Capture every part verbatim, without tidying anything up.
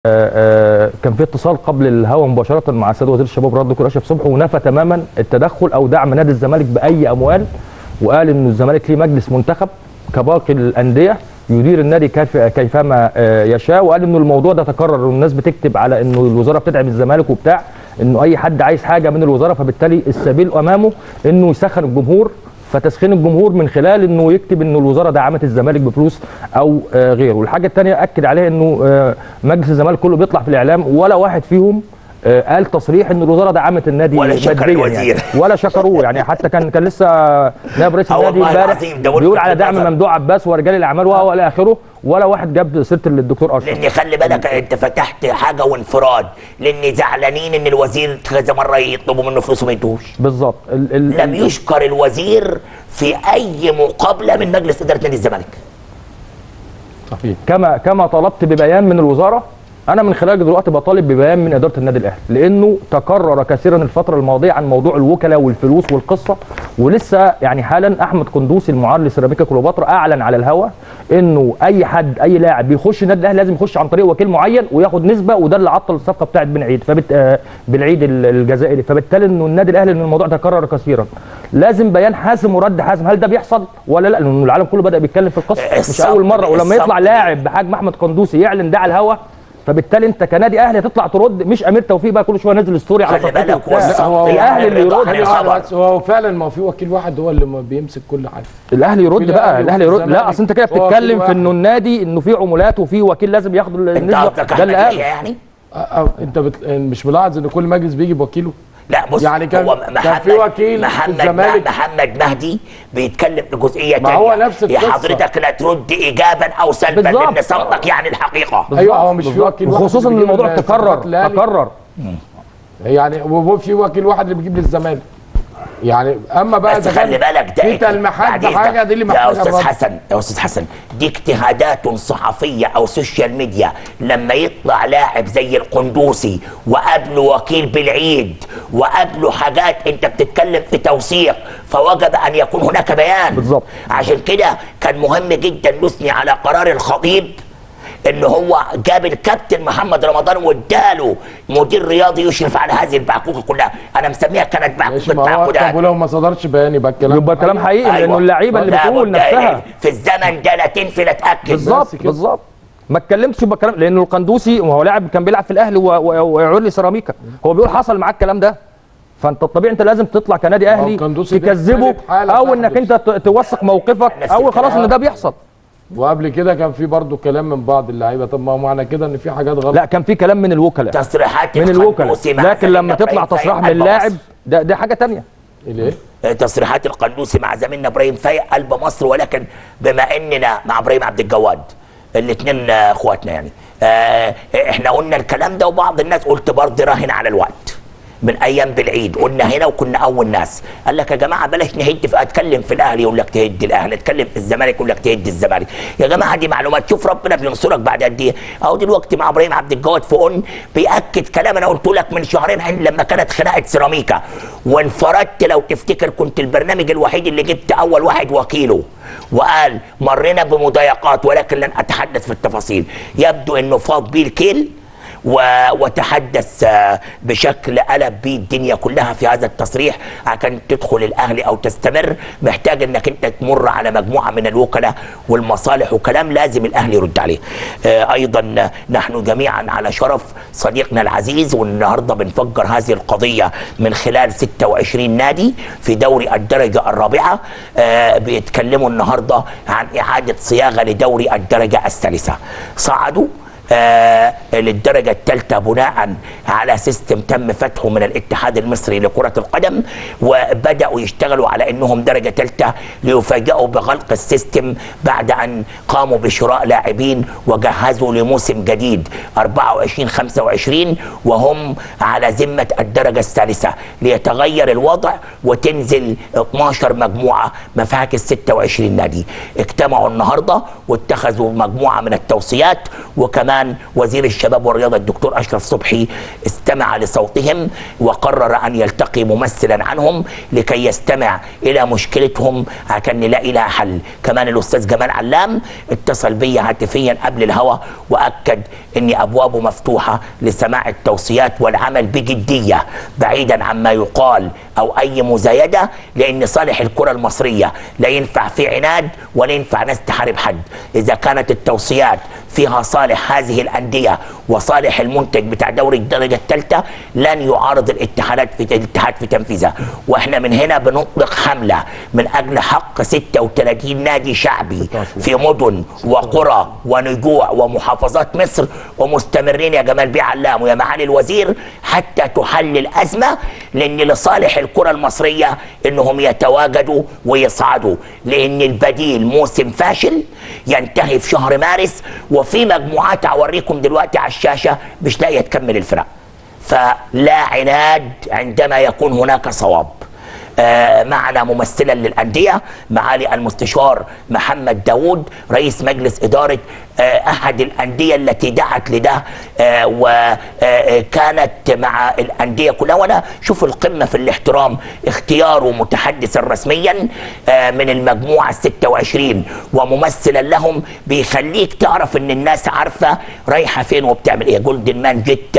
كان في اتصال قبل الهوا مباشره مع السيد وزير الشباب والرياضه دكتور اشرف صبحي، ونفى تماما التدخل او دعم نادي الزمالك باي اموال، وقال ان الزمالك ليه مجلس منتخب كباقي الانديه يدير النادي كيفما يشاء، وقال انه الموضوع ده تكرر والناس بتكتب على انه الوزاره بتدعم الزمالك وبتاع، انه اي حد عايز حاجه من الوزاره فبالتالي السبيل امامه انه يسخن الجمهور، فتسخين الجمهور من خلال انه يكتب انه الوزاره دعمت الزمالك بفلوس او غيره. والحاجه الثانيه اكد عليها انه مجلس الزمالك كله بيطلع في الاعلام ولا واحد فيهم قال تصريح ان الوزاره دعمت النادي ولا شكر الوزير يعني ولا شكروه يعني. حتى كان كان لسه نائب رئيس النادي امبارح بيقول على دعم ممدوح عباس ورجال الاعمال والى اخره، ولا واحد جاب سيره الدكتور اشرف. لان خلي بالك انت فتحت حاجه وانفراد، لان زعلانين ان الوزير كذا مره يطلبوا منه فلوس وما يدوش. بالظبط. لم يشكر الوزير في اي مقابله من مجلس اداره نادي الزمالك. صحيح. كما كما طلبت ببيان من الوزاره، أنا من خلال دلوقتي بطالب ببيان من إدارة النادي الأهلي، لأنه تكرر كثيرا الفترة الماضية عن موضوع الوكلاء والفلوس والقصة، ولسه يعني حالا أحمد قندوسي المعار لسيراميكا كليوباترا أعلن على الهواء إنه أي حد أي لاعب بيخش النادي الأهلي لازم يخش عن طريق وكيل معين وياخد نسبة، وده اللي عطل الصفقة بتاعت بن عيد فبت... آه بالعيد الجزائري، فبالتالي إنه النادي الأهلي إن الموضوع تكرر كثيرا. لازم بيان حاسم ورد حاسم، هل ده بيحصل ولا لا؟ لأنه العالم كله بدأ بيتكلم في القصة مش أول مرة، ولما يطلع لاعب بحجم أحمد قندوسي يعلن ده على الهواء، فبالتالي انت كنادي اهلي هتطلع ترد، مش امير توفيق بقى كل شويه نازل ستوري على صفحته. لا هو الاهلي اللي يرد. هو فعلا ما في وكيل واحد هو اللي بيمسك كل حاجه. الاهلي يرد بقى، الاهلي يرد. لا اصل انت كده بتتكلم في انه النادي انه في عمولات وفي وكيل لازم ياخد النسبه، ده اللي قال يعني. انت بت... مش ملاحظ ان كل مجلس بيجي بوكيله؟ لا بص، يعني كان هو محمد كان في وكيل محمد في الزمالك محمد مهدي بيتكلم في جزئيه ثانيه. ما هو نفس القصه. يا حضرتك لا ترد ايجابا او سلبا لان صمتك يعني الحقيقه. ايوه هو مش في وكيل واحد، خصوصا ان الموضوع تكرر تكرر يعني، وفي وكيل واحد اللي بيجيب للزمالك يعني. اما بقى بس خلي بالك ده في تلميحات بحاجه دي اللي محتاجه. يا استاذ حسن يا استاذ حسن دي اجتهادات صحفيه او سوشيال ميديا، لما يطلع لاعب زي القندوسي وقابله وكيل بالعيد وقابله حاجات، انت بتتكلم في توثيق، فوجب ان يكون هناك بيان. بالظبط. عشان كده كان مهم جدا نثني على قرار الخطيب ان هو جاب الكابتن محمد رمضان واداله مدير رياضي يشرف على هذه البعكوكه كلها. انا مسميها كانت بعكوكه تعاقدات. طب ولو ما صدرش بيان يبقى الكلام يبقى الكلام حقيقي. أيوة. لانه اللعيبه اللي بتقول نفسها في الزمن ده لا تنفي لا تاكد. بالظبط بالظبط. ما اتكلمش يبقى الكلام، لانه القندوسي وهو لاعب كان بيلعب في الاهلي ويعود لسيراميكا، هو بيقول حصل معاك الكلام ده، فانت الطبيعي انت لازم تطلع كنادي اهلي تكذبه او انك انت توثق موقفك او خلاص ان ده بيحصل. وقبل كده كان في برضه كلام من بعض اللعيبه، طب ما هو معنى كده ان في حاجات غلط. لا كان في كلام من الوكلاء، تصريحات من الوكلاء، لكن لما تطلع تصريح من اللاعب ده ده حاجه ثانيه. ليه؟ تصريحات القندوسي مع زميلنا ابراهيم فايق قلب مصر، ولكن بما اننا مع ابراهيم عبد الجواد الاثنين اخواتنا يعني اه احنا قلنا الكلام ده، وبعض الناس قلت برضه راهن على الوقت من ايام بالعيد، قلنا هنا وكنا اول ناس قال لك يا جماعه بلاش نهد في، اتكلم في الاهلي يقول لك تهد الاهلي، اتكلم في الزمالك يقول لك تهد الزمالك. يا جماعه دي معلومات، شوف ربنا بينصرك بعد قد ايه. اهو دلوقتي مع ابراهيم عبد الجواد في اون بياكد كلام انا قلت لك من شهرين لما كانت خناقه سيراميكا وانفردت، لو تفتكر كنت البرنامج الوحيد اللي جبت اول واحد وكيله وقال مرينا بمضايقات ولكن لن اتحدث في التفاصيل. يبدو انه فاض بيه الكيل وتحدث بشكل قلب بيه الدنيا كلها في هذا التصريح. عشان تدخل الاهلي او تستمر محتاج انك انت تمر على مجموعه من الوكلاء والمصالح وكلام لازم الاهلي يرد عليه. ايضا نحن جميعا على شرف صديقنا العزيز، والنهارده بنفجر هذه القضيه من خلال ستة وعشرين نادي في دوري الدرجه الرابعه بيتكلموا النهارده عن اعاده صياغه لدوري الدرجه الثالثه. صعدوا آه للدرجة الثالثة بناء على سيستم تم فتحه من الاتحاد المصري لكرة القدم، وبدأوا يشتغلوا على انهم درجة ثالثة ليفاجئوا بغلق السيستم بعد ان قاموا بشراء لاعبين وجهزوا لموسم جديد أربعة وعشرين خمسة وعشرين وهم على ذمة الدرجة الثالثة، ليتغير الوضع وتنزل اثناشر مجموعة مفاكس ستة وعشرين نادي. اجتمعوا النهاردة واتخذوا مجموعة من التوصيات، وكمان وزير الشباب الشباب والرياضه الدكتور اشرف صبحي استمع لصوتهم وقرر ان يلتقي ممثلا عنهم لكي يستمع الى مشكلتهم عشان نلاقي لها حل. كمان الاستاذ جمال علام اتصل بي هاتفيا قبل الهوا واكد ان ابوابه مفتوحه لسماع التوصيات والعمل بجديه بعيدا عما يقال او اي مزايده، لان صالح الكره المصريه لا ينفع في عناد ولا ينفع ناس تحارب حد. اذا كانت التوصيات فيها صالح هذه الانديه وصالح المنتج بتاع دوري الدرجه الثالثه لن يعارض الاتحادات في الاتحاد في تنفيذها. واحنا من هنا بنطلق حمله من اجل حق ستة وثلاثين نادي شعبي في مدن وقرى ونجوع ومحافظات مصر، ومستمرين يا جمال بيه علام ويا معالي الوزير حتى تحل الازمه، لان لصالح الكره المصريه انهم يتواجدوا ويصعدوا، لان البديل موسم فاشل ينتهي في شهر مارس، وفي مجموعات هوريكم دلوقتي على الشاشه مش لاقيه تكمل الفرق. فلا عناد عندما يكون هناك صواب. آه معنا ممثلا للأندية معالي المستشار محمد داوود رئيس مجلس إدارة آه أحد الأندية التي دعت لده آه وكانت آه مع الأندية كلها. وأنا شوف القمة في الاحترام اختياره متحدثا رسميا آه من المجموعة الستة وعشرين وممثلا لهم بيخليك تعرف ان الناس عارفة رايحة فين وبتعمل ايه. جولدن مان جيت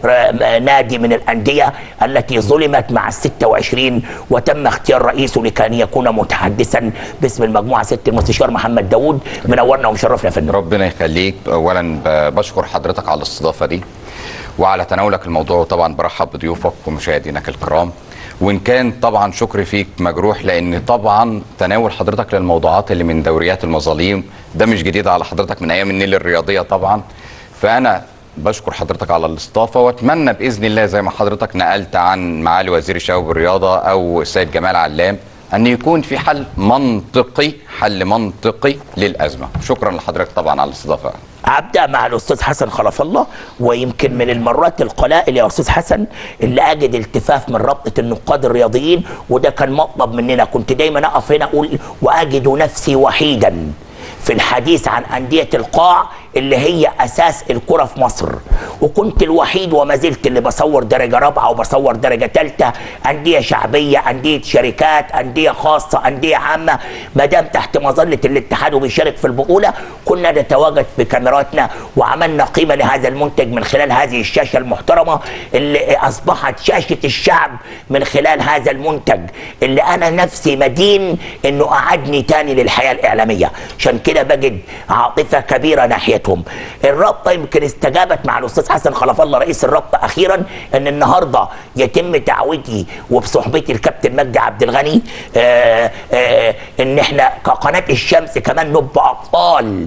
نادي من الأندية التي ظلمت مع الستة وعشرين وتم اختيار رئيسه لكي يكون متحدثا باسم المجموعة ست المستشار محمد داوود. منورنا ومشرفنا يا فندم. ربنا يخليك. اولا بشكر حضرتك على الاستضافة دي وعلى تناولك الموضوع، وطبعا برحب بضيوفك ومشاهدينك الكرام. وان كان طبعا شكري فيك مجروح، لان طبعا تناول حضرتك للموضوعات اللي من دوريات المظاليم ده مش جديد على حضرتك من ايام النيل الرياضيه طبعا. فانا بشكر حضرتك على الاستضافه، واتمنى باذن الله زي ما حضرتك نقلت عن معالي وزير الشباب والرياضه او السيد جمال علام ان يكون في حل منطقي حل منطقي للازمه. شكرا لحضرتك طبعا على الاستضافه. ابدا مع الاستاذ حسن خلف الله، ويمكن من المرات القلائل يا استاذ حسن اللي اجد التفاف من رابطه النقاد الرياضيين، وده كان مطلب مننا. كنت دايما اقف هنا اقول واجد نفسي وحيدا في الحديث عن أندية القاع اللي هي أساس الكرة في مصر، وكنت الوحيد وما زلت اللي بصور درجة رابعة وبصور درجة ثالثة، أندية شعبية، أندية شركات، أندية خاصة، أندية عامة، ما دام تحت مظلة الاتحاد وبيشارك في البطولة كنا نتواجد بكاميراتنا وعملنا قيمة لهذا المنتج من خلال هذه الشاشة المحترمة اللي أصبحت شاشة الشعب من خلال هذا المنتج اللي أنا نفسي مدين إنه أعدني تاني للحياة الإعلامية. عشان كده بجد عاطفة كبيرة ناحيتهم. الرابطة يمكن استجابت مع الأستاذ حسن خلف الله رئيس الرابطة أخيرا إن النهاردة يتم تعويضي وبصحبتي الكابتن مجدي عبد الغني آآ آآ إن إحنا كقناة الشمس كمان نبقى أبطال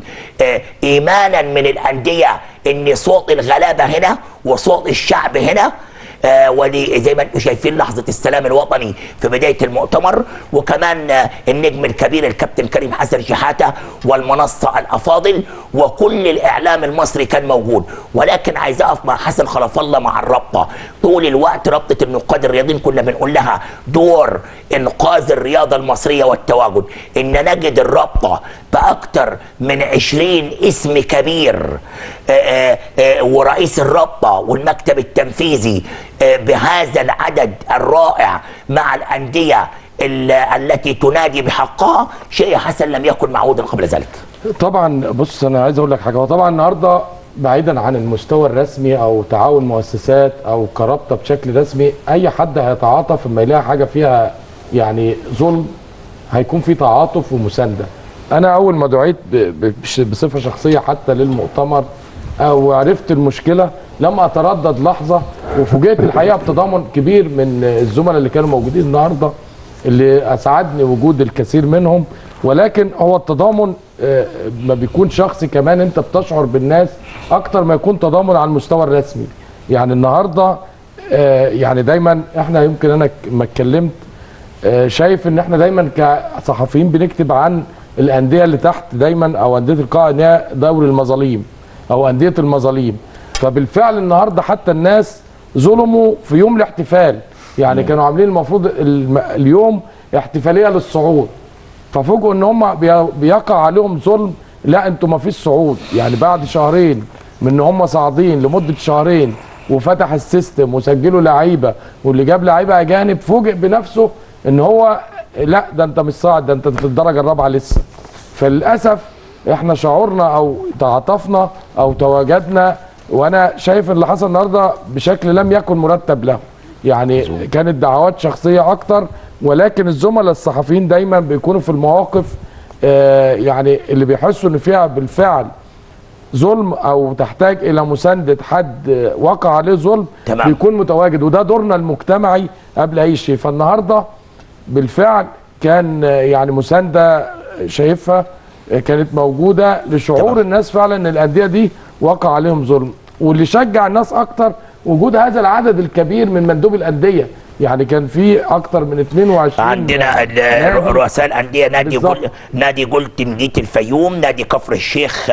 إيمانا من الأندية إن صوت الغلابة هنا وصوت الشعب هنا. آه ودي زي ما انتم شايفين لحظه السلام الوطني في بدايه المؤتمر، وكمان آه النجم الكبير الكابتن كريم حسن شحاته والمنصه الافاضل وكل الاعلام المصري كان موجود. ولكن عايز اقف مع حسن خلف الله مع الرابطه طول الوقت. رابطه النقاد الرياضيين كنا بنقول لها دور انقاذ الرياضه المصريه والتواجد، ان نجد الرابطه باكثر من عشرين اسم كبير آه آه آه ورئيس الرابطه والمكتب التنفيذي بهذا العدد الرائع مع الأندية التي تنادي بحقها، شيء حسن لم يكن معهودا قبل ذلك. طبعا بص انا عايز اقول لك حاجه، هو طبعا النهارده بعيدا عن المستوى الرسمي او تعاون مؤسسات او كرابطه بشكل رسمي، اي حد هيتعاطف لما يلاقي حاجه فيها يعني ظلم هيكون في تعاطف ومسانده. انا اول ما دعيت بصفه شخصيه حتى للمؤتمر او عرفت المشكله لم اتردد لحظه، وفوجئت الحقيقه بتضامن كبير من الزملاء اللي كانوا موجودين النهارده اللي اسعدني وجود الكثير منهم. ولكن هو التضامن ما بيكون شخصي، كمان انت بتشعر بالناس اكتر ما يكون تضامن على المستوى الرسمي. يعني النهارده يعني دايما احنا يمكن انا ما اتكلمت شايف ان احنا دايما كصحفيين بنكتب عن الانديه اللي تحت دايما او انديه القاع ان هي دوري المظاليم او انديه المظاليم. فبالفعل النهارده حتى الناس ظلموا في يوم الاحتفال، يعني كانوا عاملين المفروض اليوم احتفاليه للصعود، ففوجئوا ان هم بيقع عليهم ظلم. لا انتوا ما فيش صعود، يعني بعد شهرين من ان هم صاعدين لمده شهرين وفتح السيستم وسجلوا لعيبه، واللي جاب لعيبه اجانب فوجئ بنفسه ان هو لا ده انت مش صاعد، ده انت في الدرجه الرابعه لسه. فللاسف احنا شعورنا او تعاطفنا او تواجدنا، وانا شايف اللي حصل النهارده بشكل لم يكن مرتب له، يعني كانت دعوات شخصيه اكتر، ولكن الزملاء الصحفيين دايما بيكونوا في المواقف آه يعني اللي بيحسوا ان فيها بالفعل ظلم او تحتاج الى مسانده حد وقع عليه ظلم، تمام. بيكون متواجد، وده دورنا المجتمعي قبل اي شيء. فالنهارده بالفعل كان يعني مسانده شايفها كانت موجوده لشعور تمام. الناس فعلا ان الانديه دي وقع عليهم ظلم، واللي شجع الناس اكتر وجود هذا العدد الكبير من مندوب الانديه. يعني كان في اكتر من اتنين وعشرين عندنا رؤساء الانديه، نادي جل... نادي جولدن الفيوم، نادي كفر الشيخ،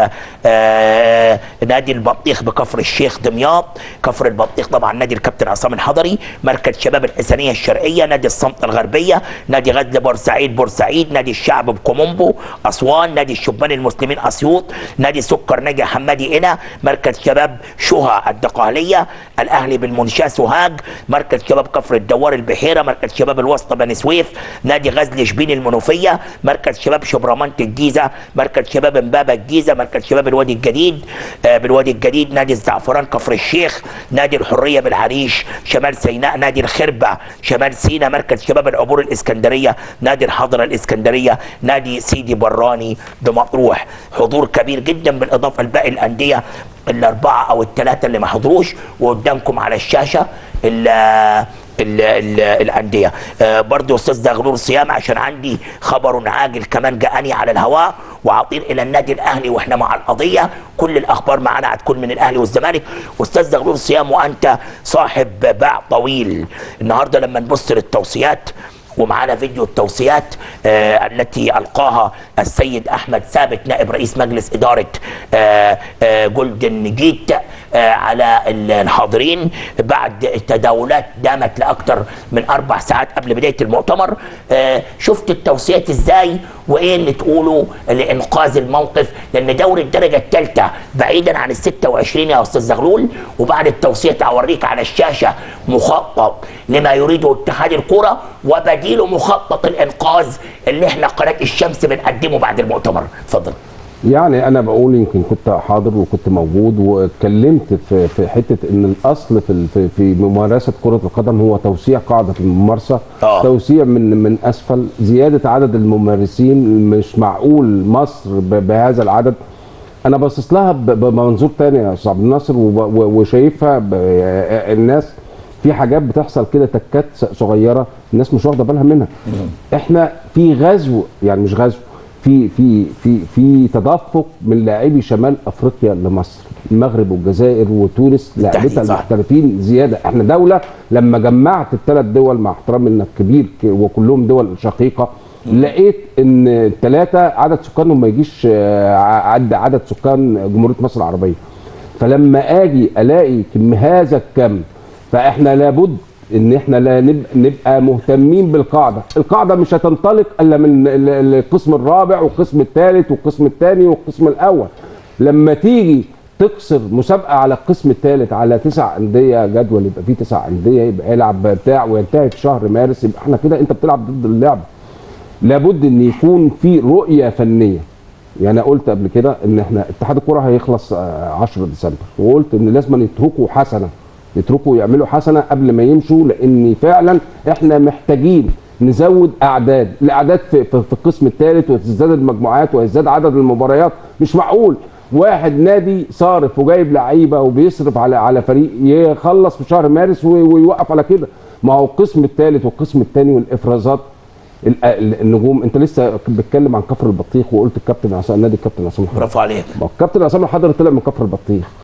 آه... نادي البطيخ بكفر الشيخ دمياط، كفر البطيخ طبعا نادي الكابتن عصام الحضري، مركز شباب الحسنيه الشرقيه، نادي الصمت الغربيه، نادي غزل بورسعيد بورسعيد، نادي الشعب بكومومبو اسوان، نادي الشبان المسلمين اسيوط، نادي سكر ناجي حمادي قنا، مركز شباب شها الدقهليه، الاهلي بالمنشاه سوهاج، مركز شباب كفر الدوار البحيره، مركز شباب الوسطى بني سويف، نادي غزل شبين المنوفيه، مركز شباب شبرمنت الجيزه، مركز شباب امبابه الجيزه، مركز شباب الوادي الجديد آه بالوادي الجديد، نادي الزعفران كفر الشيخ، نادي الحريه بالعريش شمال سيناء، نادي الخربه شمال سيناء، مركز شباب العبور الاسكندريه، نادي الحضره الاسكندريه، نادي سيدي براني بمطروح. حضور كبير جدا بالاضافه لباقي الانديه الاربعه او الثلاثه اللي ما حضروش، وقدامكم على الشاشه ال ال ال الانديه. آه برضه استاذ زغلول صيام، عشان عندي خبر عاجل كمان جاءني على الهواء وعطير الى النادي الاهلي واحنا مع القضيه، كل الاخبار معانا هتكون من الاهلي والزمالك. استاذ زغلول صيام، وانت صاحب باع طويل، النهارده لما نبص للتوصيات ومعانا فيديو التوصيات آه التي ألقاها السيد أحمد ثابت نائب رئيس مجلس إدارة آه آه جولدن جيت آه على الحاضرين بعد تداولات دامت لأكثر من أربع ساعات قبل بداية المؤتمر. آه شفت التوصيات إزاي وإيه اللي تقوله لإنقاذ الموقف؟ لأن دوري الدرجة الثالثة بعيدا عن ال ستة وعشرين يا أستاذ زغلول، وبعد التوصيات أوريك على الشاشة مخطط لما يريده اتحاد الكرة وبديله مخطط الإنقاذ اللي احنا قناة الشمس بنقدمه بعد المؤتمر. اتفضل. يعني انا بقول يمكن كنت حاضر وكنت موجود واتكلمت في في حته ان الاصل في في, في ممارسه كره القدم هو توسيع قاعده الممارسه، أوه. توسيع من من اسفل، زياده عدد الممارسين. مش معقول مصر بهذا العدد. انا باصص لها بمنظور تاني يا استاذ عبد الناصر، وشايفها الناس في حاجات بتحصل كده تكات صغيره الناس مش واخده بالها منها. احنا في غزو، يعني مش غزو، في في في في تدفق من لاعبي شمال افريقيا لمصر، المغرب والجزائر وتونس لاعبتها المحترفين زياده. احنا دوله لما جمعت الثلاث دول مع احترامي انك كبير وكلهم دول شقيقه، لقيت ان الثلاثه عدد سكانهم ما يجيش عد عدد سكان جمهوريه مصر العربيه. فلما اجي الاقي كم هذا الكم، فاحنا لابد ان احنا لا نبقى مهتمين بالقاعده. القاعده مش هتنطلق الا من القسم الرابع والقسم الثالث والقسم الثاني والقسم الاول. لما تيجي تقصر مسابقه على القسم الثالث على تسع انديه، جدول يبقى فيه تسع انديه، يبقى يلعب بتاع وينتهي في شهر مارس، يبقى احنا كده انت بتلعب ضد اللعبه. لابد ان يكون في رؤيه فنيه. يعني انا قلت قبل كده ان احنا اتحاد الكره هيخلص عشرة ديسمبر، وقلت ان لازم يتركوا حسنه، يتركوا يعملوا حسنه قبل ما يمشوا، لان فعلا احنا محتاجين نزود اعداد، الاعداد في, في, في القسم الثالث، وتزداد المجموعات ويزداد عدد المباريات. مش معقول واحد نادي صارف وجايب لعيبه وبيصرف على على فريق يخلص في شهر مارس ويوقف على كده. ما هو القسم الثالث والقسم الثاني والافرازات النجوم. انت لسه بتتكلم عن كفر البطيخ وقلت الكابتن عصام، نادي الكابتن عصام الحضري. برافو عليك. الكابتن عصام الحضري طلع من كفر البطيخ.